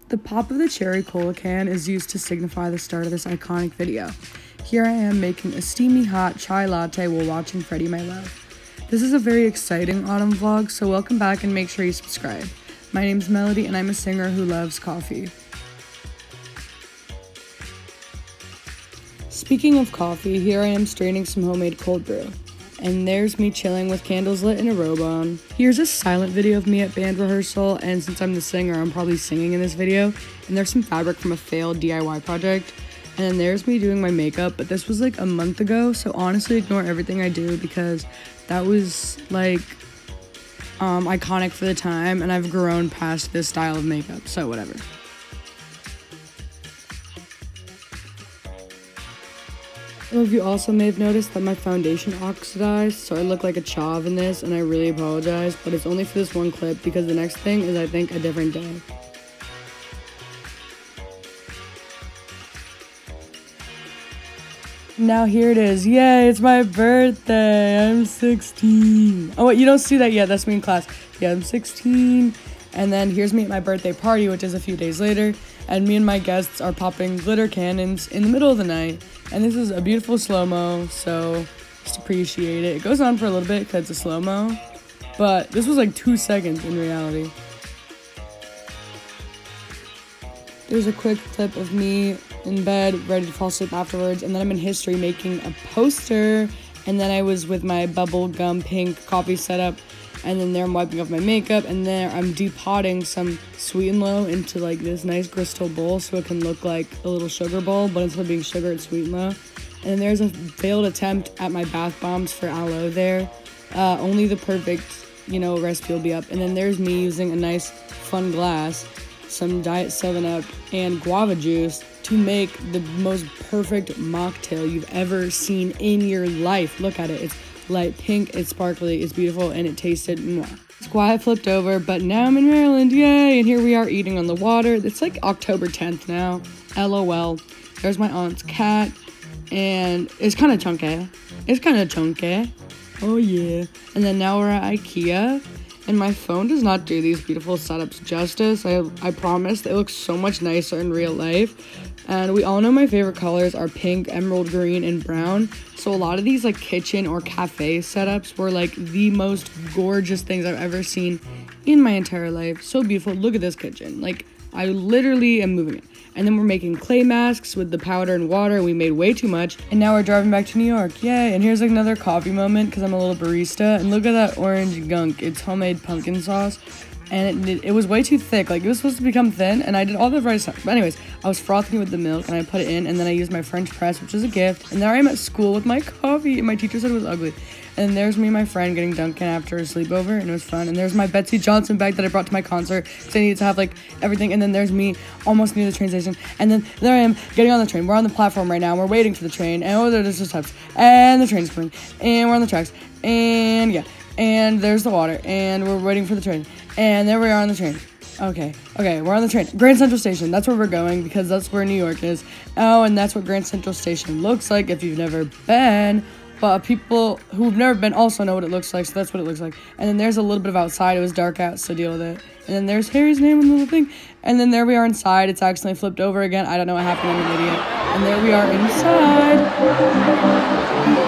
The pop of the cherry cola can is used to signify the start of this iconic video. Here I am making a steamy hot chai latte while watching Freddie My Love. This is a very exciting autumn vlog, so welcome back and make sure you subscribe. My name's Melody and I'm a singer who loves coffee. Speaking of coffee, here I am straining some homemade cold brew. And there's me chilling with candles lit and a robe on. Here's a silent video of me at band rehearsal, and since I'm the singer, I'm probably singing in this video. And there's some fabric from a failed DIY project. And then there's me doing my makeup, but this was like a month ago, so honestly ignore everything I do because that was like iconic for the time, and I've grown past this style of makeup, so whatever. Some of you also may have noticed that my foundation oxidized, so I look like a chav in this, and I really apologize, but it's only for this one clip because the next thing is, I think, a different day. Now here it is. Yay, it's my birthday. I'm 16. Oh wait, you don't see that yet. That's me in class. Yeah, I'm 16. And then here's me at my birthday party, which is a few days later. And me and my guests are popping glitter cannons in the middle of the night. And this is a beautiful slow-mo, so just appreciate it. It goes on for a little bit because it's a slow-mo, but this was like 2 seconds in reality. There's a quick clip of me in bed, ready to fall asleep afterwards, and then I'm in history making a poster, and then I was with my bubblegum pink coffee setup, and then there I'm wiping off my makeup, and there I'm depotting some Sweet and Low into like this nice crystal bowl so it can look like a little sugar bowl, but instead of being sugar, it's Sweet and Low. And then there's a failed attempt at my bath bombs for aloe there. Only the perfect, recipe will be up. And then there's me using a nice fun glass, some Diet 7-Up, and guava juice to make the most perfect mocktail you've ever seen in your life. Look at it. It's light pink, it's sparkly, it's beautiful, and it tasted mwah. It's why I flipped over, but now I'm in Maryland, yay! And here we are eating on the water. It's like October 10th now, LOL. There's my aunt's cat, and it's kind of chunky. Oh yeah. And then now we're at IKEA, and my phone does not do these beautiful setups justice. I promise, they look so much nicer in real life. And we all know my favorite colors are pink, emerald green, and brown. So a lot of these like kitchen or cafe setups were like the most gorgeous things I've ever seen in my entire life. So beautiful. Look at this kitchen. Like, I literally am moving it. And then we're making clay masks with the powder and water. We made way too much. And now we're driving back to New York. Yay. And here's like another coffee moment because I'm a little barista. And look at that orange gunk. It's homemade pumpkin sauce. And it was way too thick. Like, it was supposed to become thin, and I did all the right stuff. But anyways, I was frothing it with the milk, and I put it in, and then I used my French press, which is a gift. And there I am at school with my coffee, and my teacher said it was ugly. And there's me and my friend getting Dunkin' after a sleepover, and it was fun. And there's my Betsy Johnson bag that I brought to my concert, because I needed to have, like, everything. And then there's me almost near the train station. And then there I am getting on the train. We're on the platform right now, and we're waiting for the train. And oh, there's the steps. And the train's coming. And we're on the tracks. And yeah. And there's the water. And we're waiting for the train. And there we are on the train. Okay, we're on the train. Grand Central Station, that's where we're going because that's where New York is. Oh, and that's what Grand Central Station looks like if you've never been. But people who've never been also know what it looks like, so that's what it looks like. And then there's a little bit of outside. It was dark out, so deal with it. And then there's Harry's name on the little thing. And then there we are inside. It's accidentally flipped over again. I don't know what happened. I'm an idiot. And there we are inside.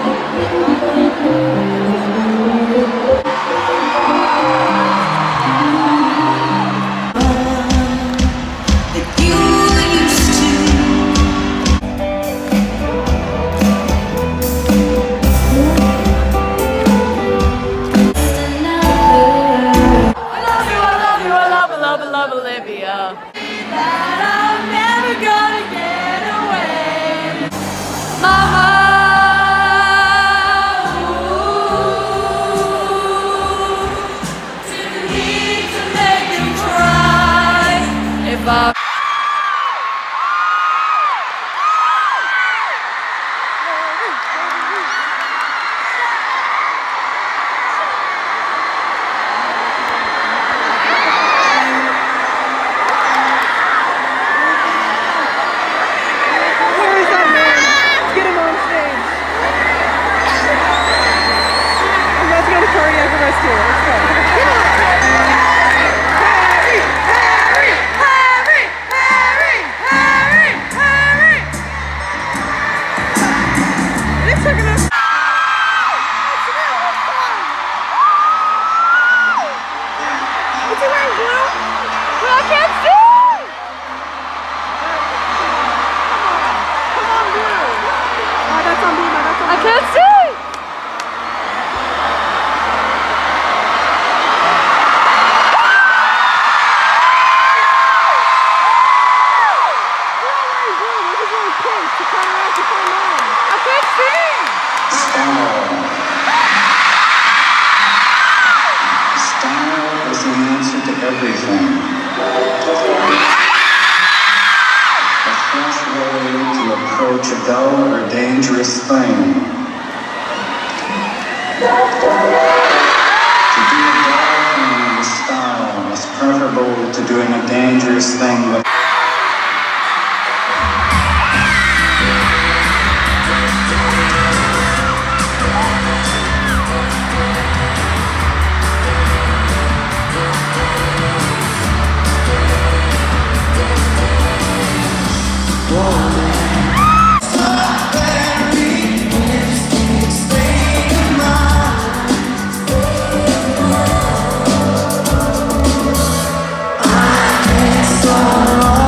Olivia. That I'm never gonna get away. Mama, didn't need to make you cry. If I Harry! approach a dull or dangerous thing. To do a dull thing with style is preferable to doing a dangerous thing with so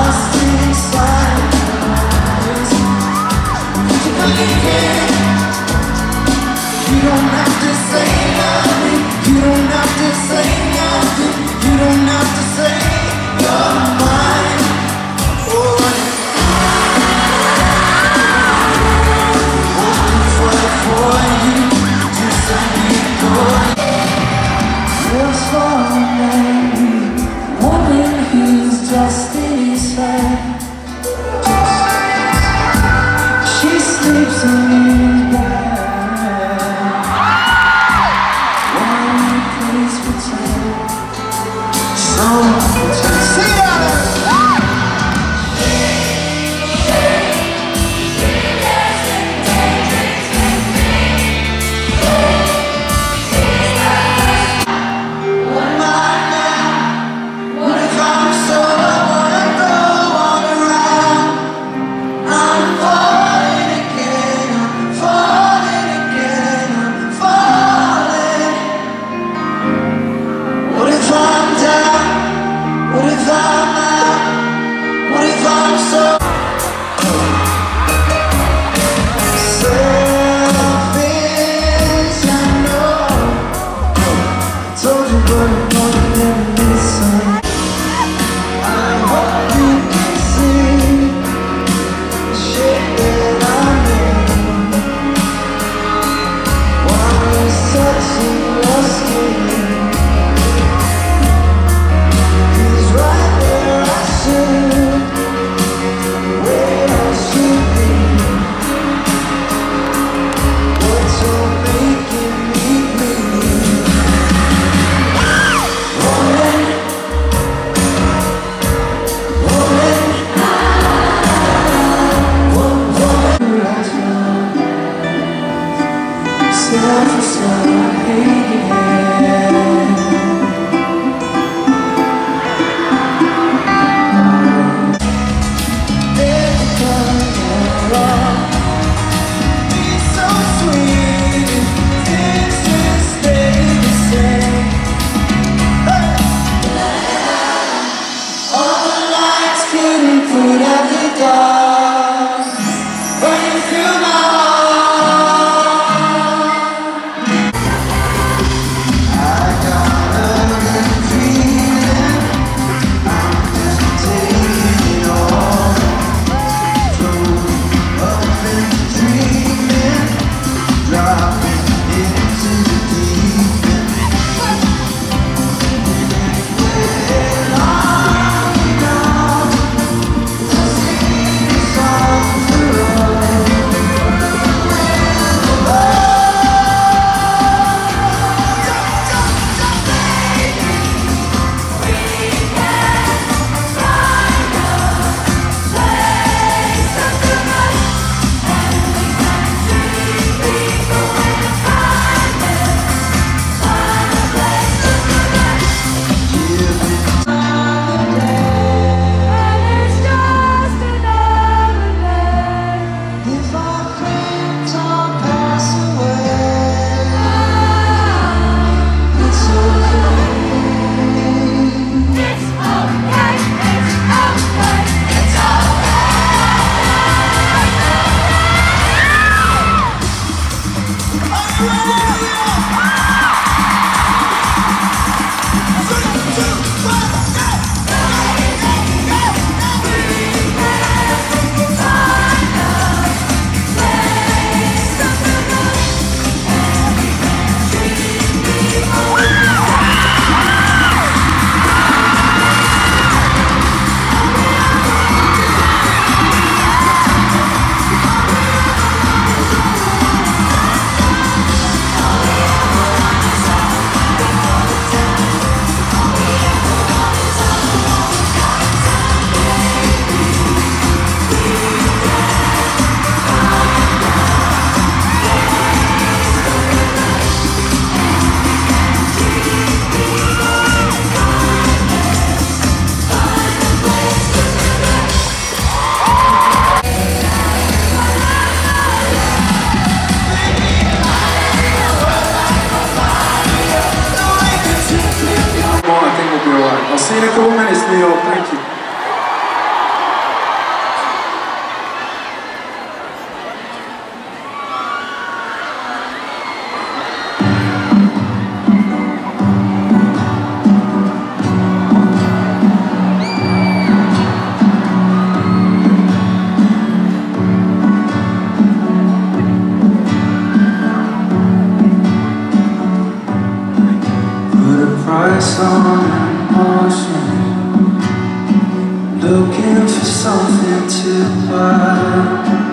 for something to buy.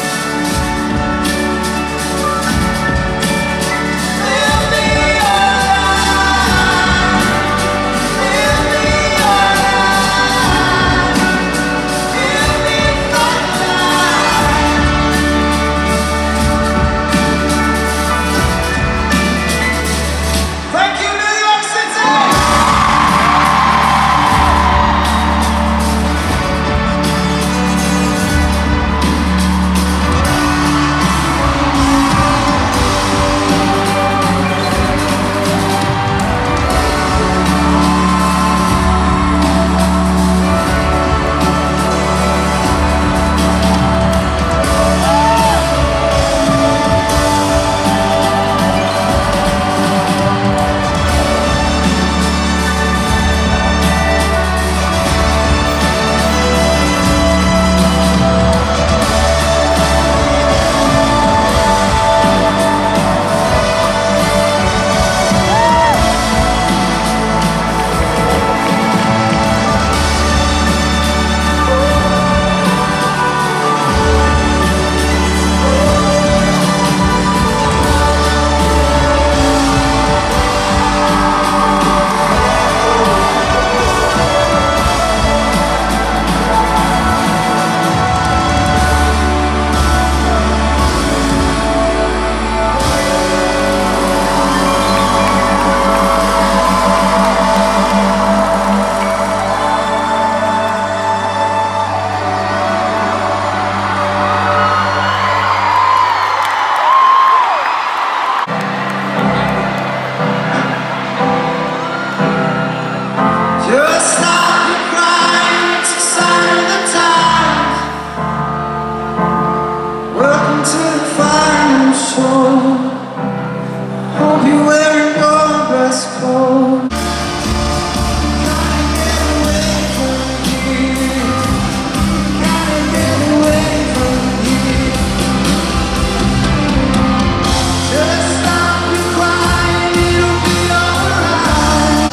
Hope you're wearing your best coat. Gotta get away from here. Gotta get away from here. Just stop your crying, it'll be alright.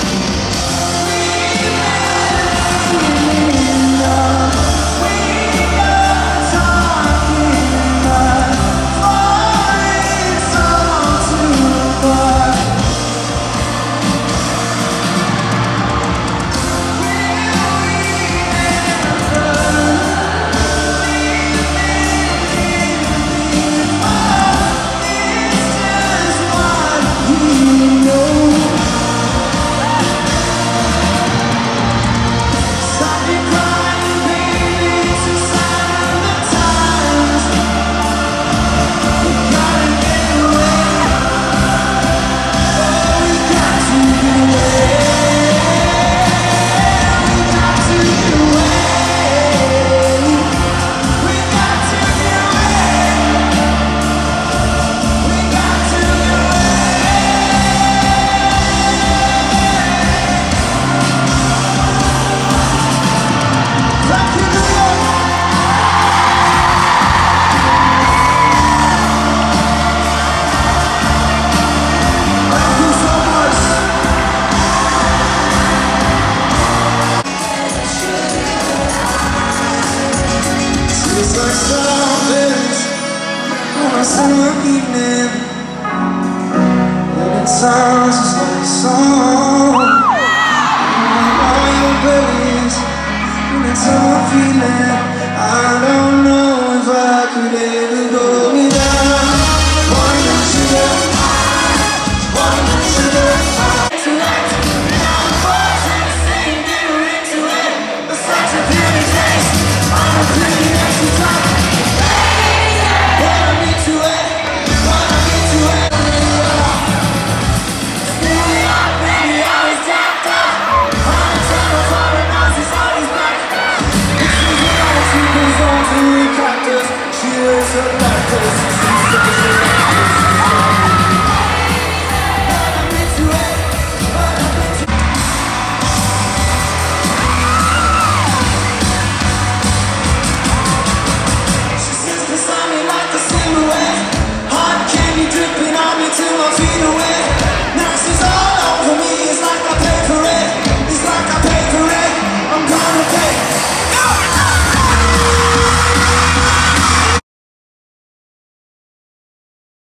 It's like strawberries on a summer evening, and it sounds just like a song. All your bellies, and that summer feeling. I don't know if I could ever go without one that sugar, one that sugar. Tonight, now the boys in the same, they're into it. It's such a beauty taste. I'm a pretty nasty type. Wanna be to it, wanna be to it. Stay up, baby, always tapped up. On the tunnel for a nose, it's always back. It's easy, all the secrets on to the cactus. She wears her necklace.